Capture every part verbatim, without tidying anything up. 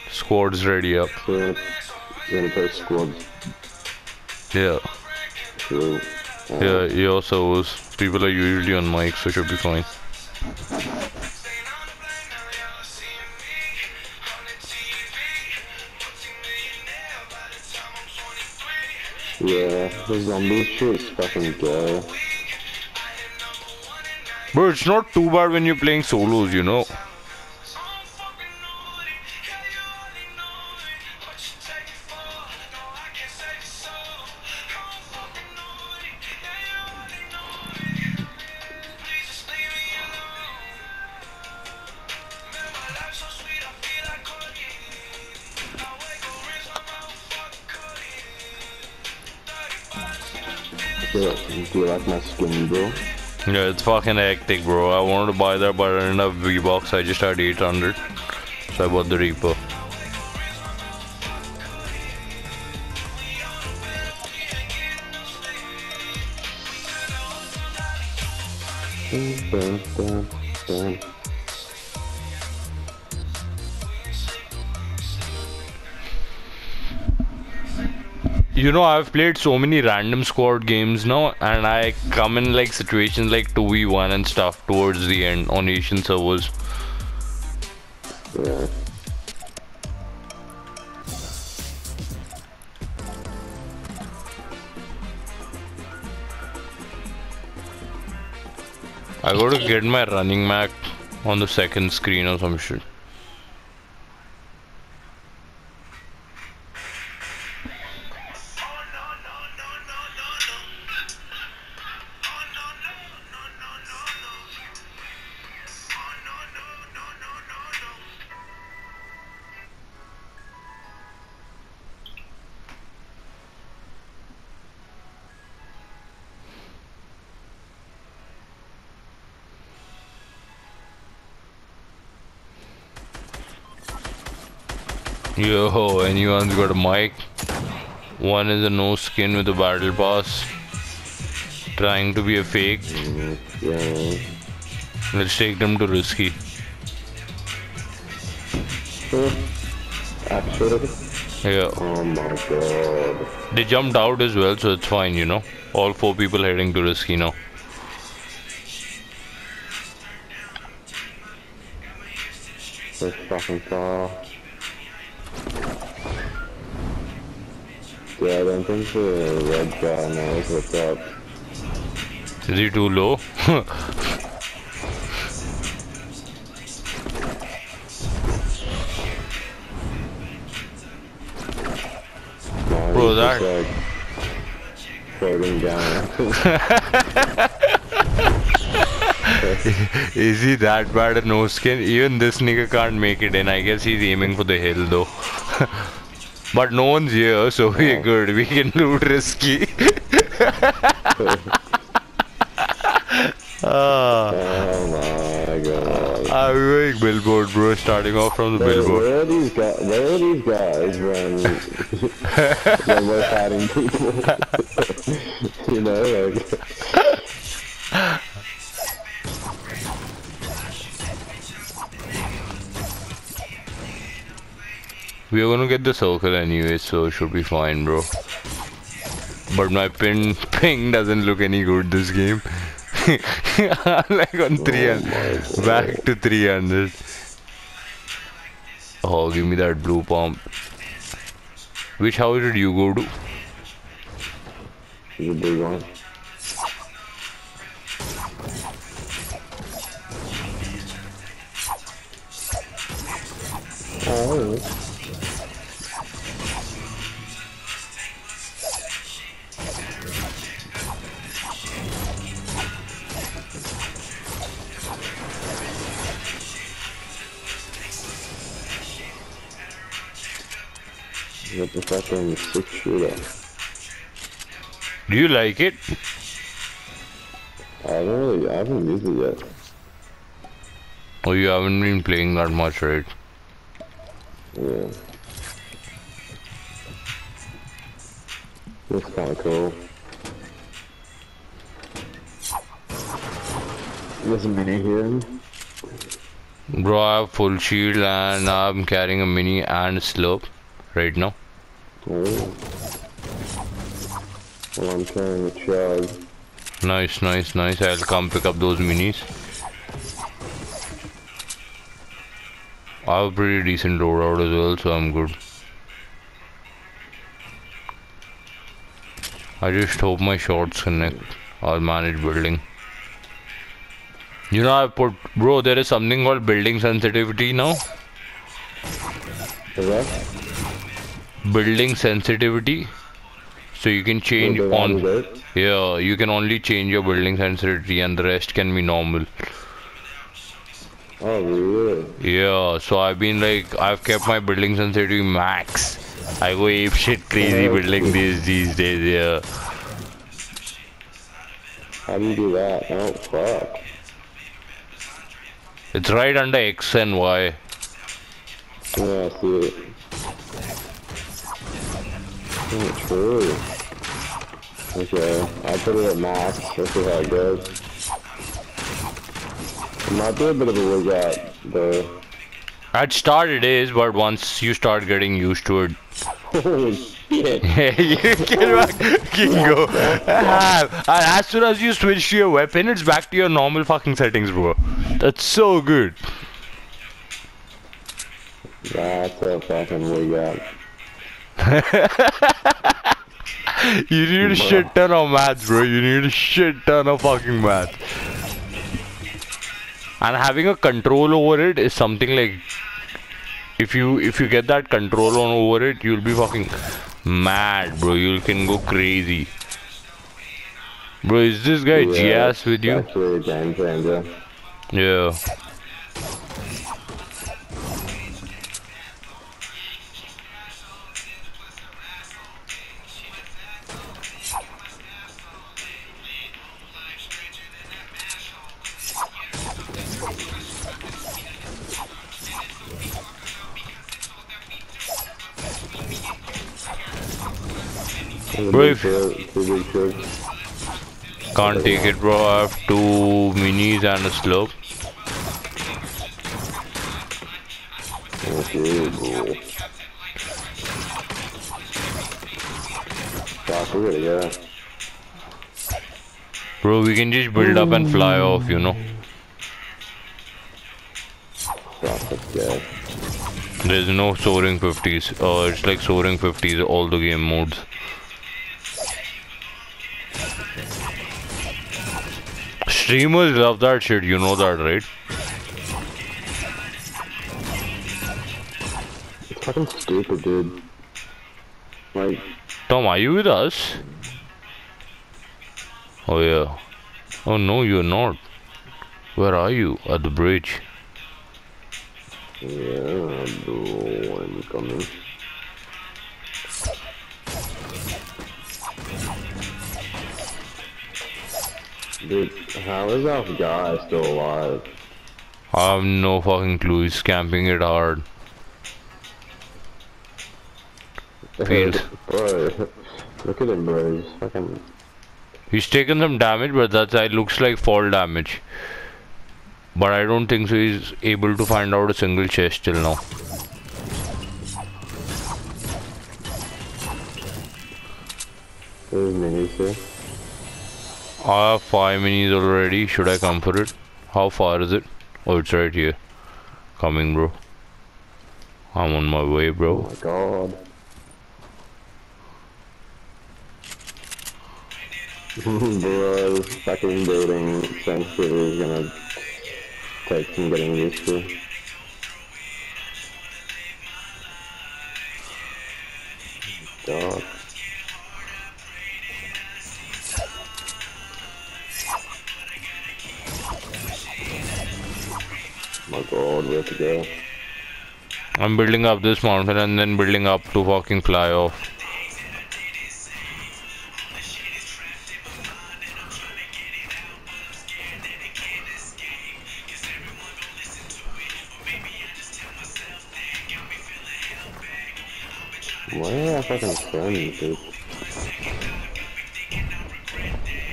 Squad's ready up. So we're gonna play squad. Yeah. True. Uh, Yeah, your servers. People are usually on mic, so should be fine. yeah, the zombie shit is fucking gay. Bro, it's not too bad when you're playing solos, you know. Yeah, do you like my skin, bro? Yeah, it's fucking hectic, bro. I wanted to buy that, but I didn't have V-Box. I just had eight hundred. So I bought the Reaper. Dun, dun, dun. You know, I've played so many random squad games now, and I come in like situations like two v one and stuff towards the end on Asian servers. Yeah. I gotta get my running Mac on the second screen or some shit. Yo, anyone's got a mic? One is a no skin with a battle pass, trying to be a fake. Mm, yeah. Let's take them to risky. Actually? Yeah. Oh my god. They jumped out as well, so it's fine, you know. All four people heading to risky now. So fucking far. Yeah, I don't think the red guy knows what's up. Is he too low? No, Bro, he's that... just, like, floating down. Is he that bad at no skin? Even this nigga can't make it in. I guess he's aiming for the hill though. But no one's here, so we're good. We can loot risky. Ah, Oh my god. I'm going billboard, bro. Starting off from the Where, billboard. where are these guys? Where are these guys when when we're fighting people? You know, like. We're gonna get the circle anyway, so it should be fine, bro. But my pin ping doesn't look any good this game. I'm like on three hundred, Oh back to three hundred. Oh, give me that blue pump. Which house did you go to? The big one. Oh. What the fucking six shooter? Do you like it? I don't really, I haven't used it yet. Oh, you haven't been playing that much, right? Yeah. It's kind of cool. There's a mini here. Bro, I have full shield and I'm carrying a mini and slope right now. Oh. Well, I'm carrying a chug. Nice, nice, nice. I'll come pick up those minis. I have a pretty decent loadout as well, so I'm good. I just hope my shots connect. I'll manage building. You know, I put, bro, there is something called building sensitivity now. Is that? Building sensitivity. So you can change on, yeah, you can only change your building sensitivity and the rest can be normal. Oh, really? Yeah, so I've been like, I've kept my building sensitivity max. I go ape shit crazy building these these days, yeah. How do you do that? Oh, fuck. It's right under X and Y. Yeah, I see it. Oh, true. Okay, I put it at max. Let's see how it goes. It might be a bit of a wig out, though. At start it is, but once you start getting used to it, Holy shit! you can, can go. And as soon as you switch to your weapon, it's back to your normal fucking settings, bro. That's so good. That's a fucking wig out. You need a shit ton of maths, bro. You need a shit ton of fucking maths. And having a control over it is something like, if you if you get that control on over it, you'll be fucking mad, bro. You can go crazy. Bro, is this guy Yeah, G S with you? actually a game changer. Yeah. Bro, if can't take it, bro. I have two minis and a slope. Okay, bro. Fuck, we're gonna go. Bro, we can just build up and fly off, you know. Fuck, let's go. There's no soaring fifties. Uh, it's like soaring fifties, all the game modes. Streamers love that shit, you know that, right? It's fucking stupid, dude. Like, Tom, are you with us? Oh yeah. Oh no, you're not. Where are you? At the bridge. yeah, bro, I'm coming. Dude, how is that guy still alive? I have no fucking clue. He's camping it hard. Feels. Bro, look at him, bro. He's fucking. He's taken some damage, but that side looks like fall damage. But I don't think so. He's able to find out a single chest till now. There's minis here. I have five minis already. Should I come for it? How far is it? Oh, it's right here. Coming, bro. I'm on my way, Oh bro. my god. Bro, fucking building sensitivity is gonna take some getting used to. God. My god, where to go? I'm building up this mountain and then building up to fucking fly off. Where are our fucking friends, dude?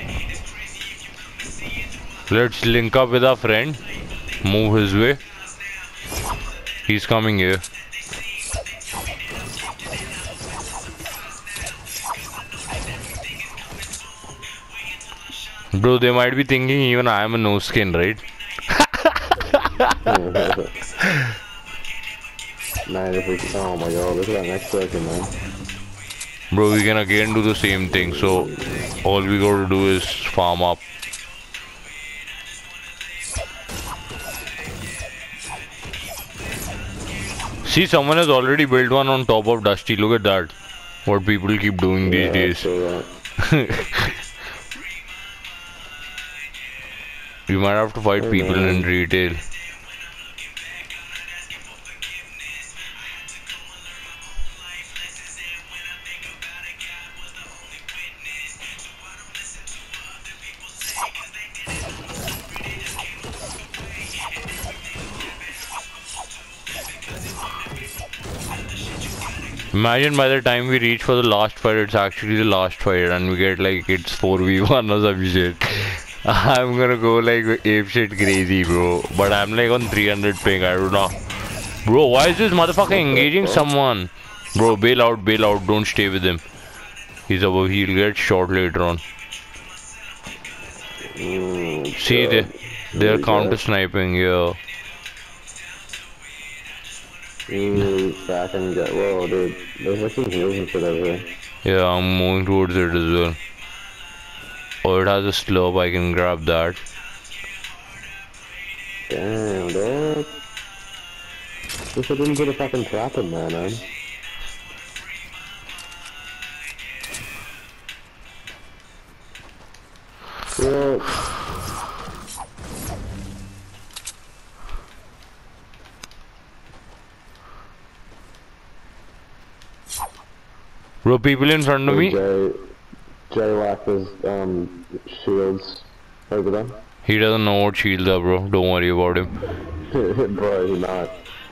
Let's link up with our friend. Move his way. He's coming here. Bro, they might be thinking even I am a no skin, right? ninety-six. Oh my god, look at that next second, man. Bro, we can again do the same thing, so all we gotta do is farm up. See, someone has already built one on top of Dusty. Look at that. What people keep doing Yeah, these days. so, You might have to fight oh, people man. in retail. Imagine by the time we reach for the last fight, it's actually the last fight, and we get like it's four v one or some shit. I'm gonna go like ape shit crazy, bro. But I'm like on three hundred ping. I don't know, bro. Why is this motherfucker engaging someone? Bro, bail out, bail out. Don't stay with him. He's above. He'll get shot later on. Mm, See, they they're counter sniping. Yeah. Mm, back and get. Whoa, dude. There's like some heals and shit over here. Yeah, I'm moving towards it as well. Oh, it has a slope. I can grab that. Damn, dude. Wish I didn't put a fucking trap in there, man. Well, Bro, people in front of me. Jay, Jay left his um shields over there. He doesn't know what shields are, bro. Don't worry about him. Bro, he's not.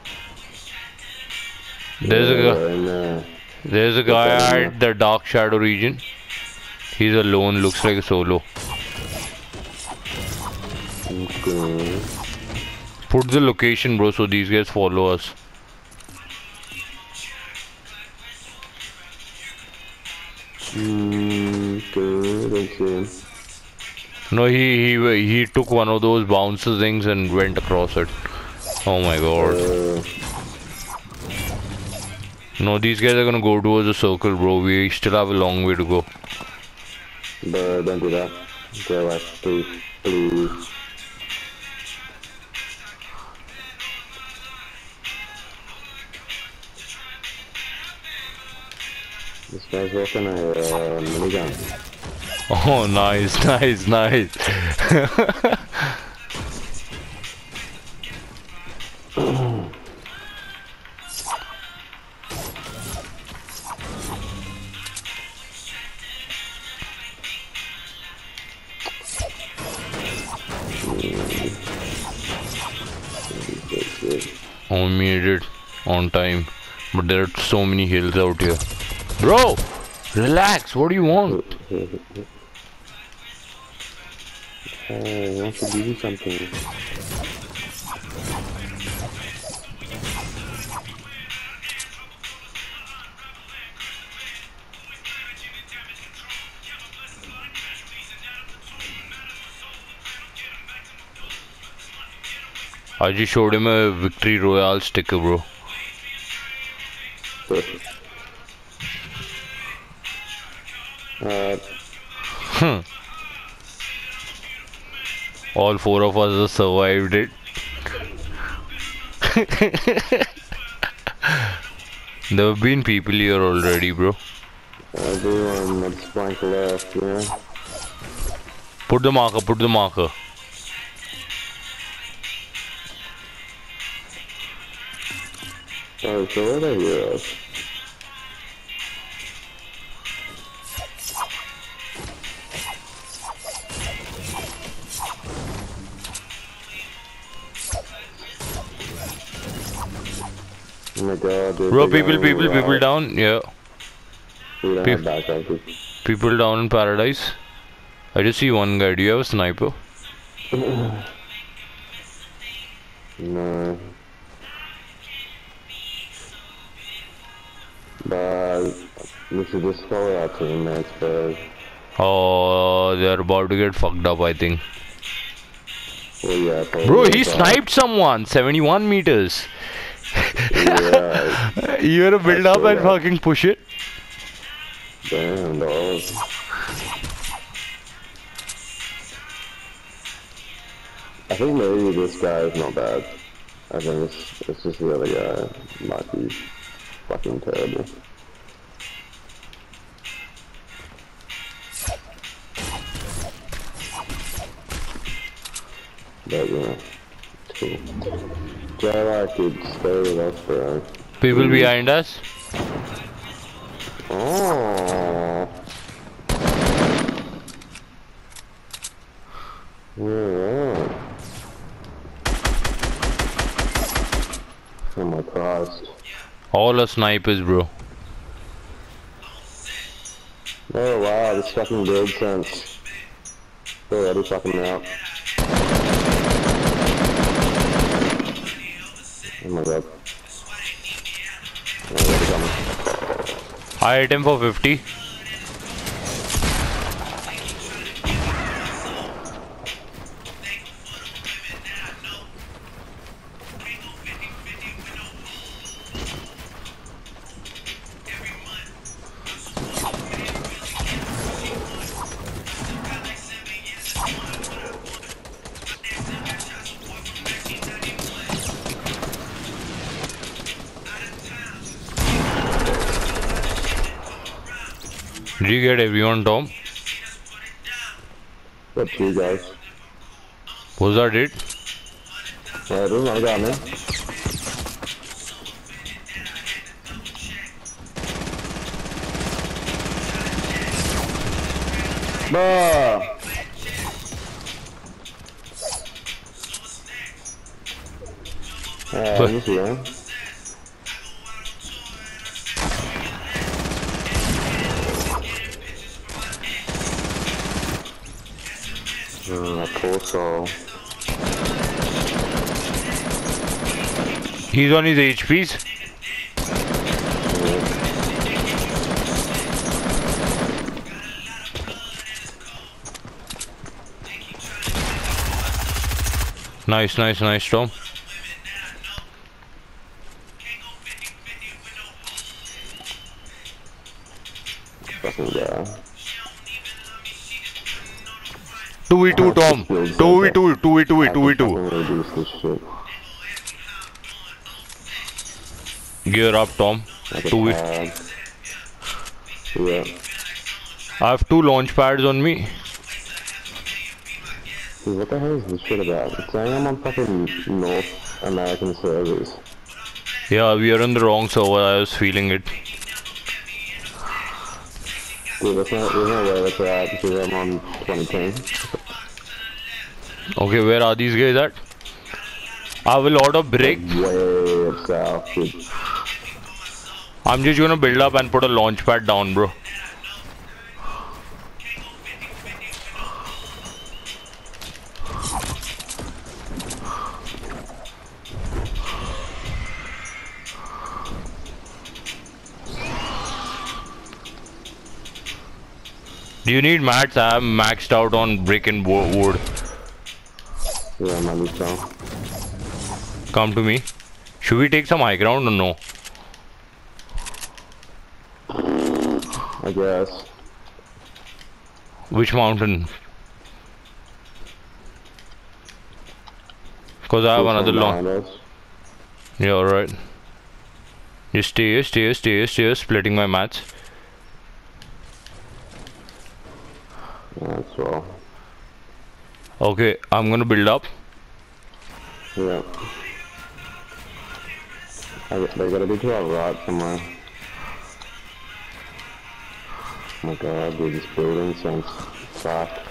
There's a Yeah, guy. and, uh, There's a guy at the dark shadow region. He's alone. Looks like a solo. okay. Put the location, bro, so these guys follow us. Mm, okay, let's see. No, he he he took one of those bouncer things and went across it. Oh my god. Uh, No, these guys are gonna go towards the circle, bro. We still have a long way to go. but don't do that. Jay left, please, please. This guy's working a uh, minigun. Oh, nice, nice, nice. I made it on time, but there are so many hills out here. Bro, relax. What do you want? I want to give you something. I just showed him a victory royale sticker, bro. Uh, Hmm. All four of us have survived it. There have been people here already, bro. everyone that's blank left, you know? Put the marker, put the marker. Oh, so what are heroes? Oh my god, dude. Bro, they're people, going people, right. people down. Yeah. We don't Peop- have backup. People down in paradise. I just see one guy. Do you have a sniper? No. But we should just follow our teammates, but Oh, they're about to get fucked up, I think. well, yeah, Bro, probably. he sniped someone seventy-one meters. Yeah, You gotta build up and that. fucking push it. Damn, dog. I think maybe this guy is not bad. I think it's, it's just the other guy might be fucking terrible. But yeah, it's cool. J I could stay with us, bro. People Mm. behind us. Oh. Yeah. Oh my Christ. All are snipers, bro. Oh wow, this fucking build sense. They're already fucking out. Oh my god. Oh, they're coming. I hit him for fifty. Did you get everyone, Tom? Got two guys. Was that it? Yeah, there's another guy, man. Bruh! Uh, let me see that. Uh, poor soul. He's on his H Ps. Nice, nice, nice, Tom. Fucking guy. two v two, Tom. two v two, two v two, two v two. Reduce this shit. Gear up, Tom. two v. Yeah. I have two launch pads on me. Dude, what the hell is this shit about? It's saying I'm on fucking North American servers. Yeah, we are on the wrong server. I was feeling it. Dude, that's not, there's no way that's right because I'm on twenty ten. Okay, where are these guys at? I will order brick. Way up south, dude. I'm just gonna build up and put a launch pad down, bro. Do you need mats? I'm maxed out on brick and wood. Yeah, man, this down. Come to me. Should we take some high ground or no? I guess. Which mountain? Because I have There's another some long. behind us. Yeah, alright. Just stay here, stay here, stay here, stay here, splitting my mats. That's well. Okay, I'm gonna build up. Yeah. I, they gotta be to our right somewhere. Oh my god, dude, this building sounds fucked.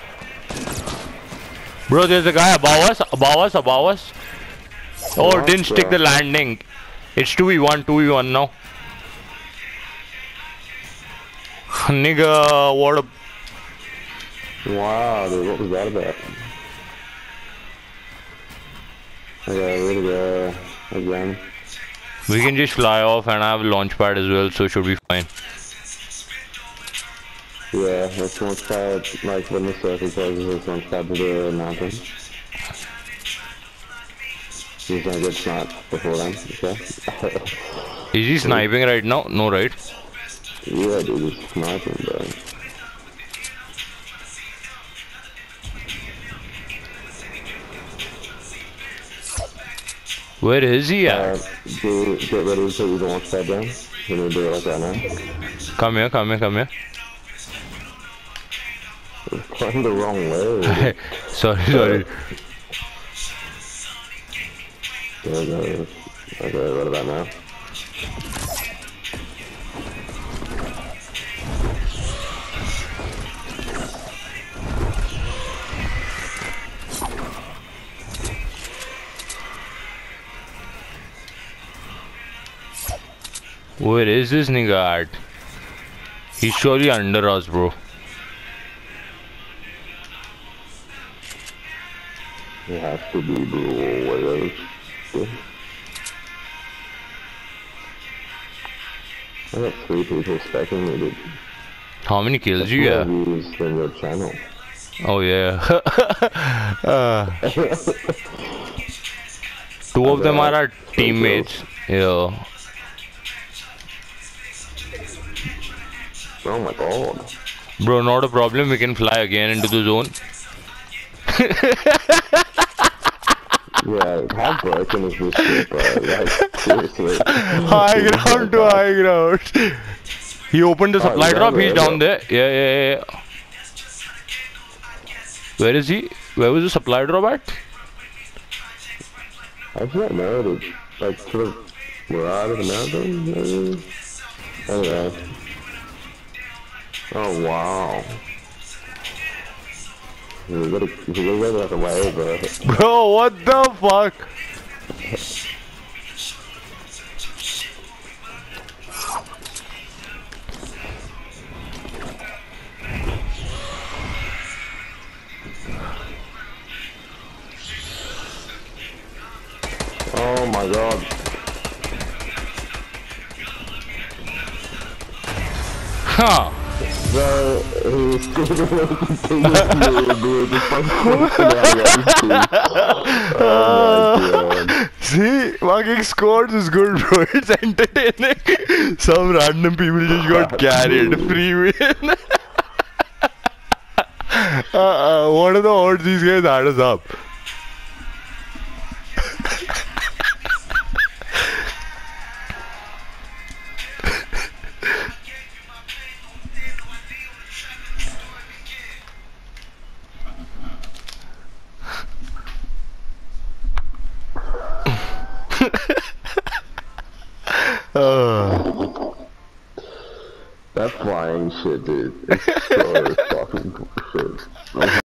Bro, there's a guy above us, above us, above us. Oh, What, didn't stick bro? the landing. It's two v one, two v one now. Nigga, what a... Wow, dude, what was that about? Okay, way to go again. We can just fly off, and I have a launch pad as well, so it should be fine. Yeah, let's launch pad, like when the circle closes, let's launch pad to the mountain. He's gonna get sniped before then, okay? Is he sniping right now? No, right? Yeah, dude, he's sniping, bro. Where is he at? Uh, do, get ready to put the launch pad down. We're gonna do it like that now. Come here, come here, come here. It's going the wrong way. sorry, sorry. There we go. Okay, what about now? Where is this nigga at? He's surely under us, bro. It has to be blue whales. I got three people specking me, dude. How many kills you have? have? Views from your channel. Oh yeah. uh, two of them are our teammates. Yeah. Oh my god. Bro, not a problem. We can fly again into the zone. Yeah, how broken is this shit, bro? Like, seriously. High ground to high ground. He opened the supply oh, drop. He's yeah, down there. Yeah, yeah, yeah. Where is he? Where was the supply drop at? I don't know, dude. Like, sort of, we're out of the mountain, maybe? Anyway. Oh, wow. You gotta, you gotta go the other way, bro. Bro, what the fuck? Oh my god. Huh. Bro, he's still the fucking Oh my god. See, fucking scores is good, bro. It's entertaining. Some random people just got carried. Free win. uh, uh, what are the odds these guys had us up? uh. That flying shit, dude. It's so fucking shit.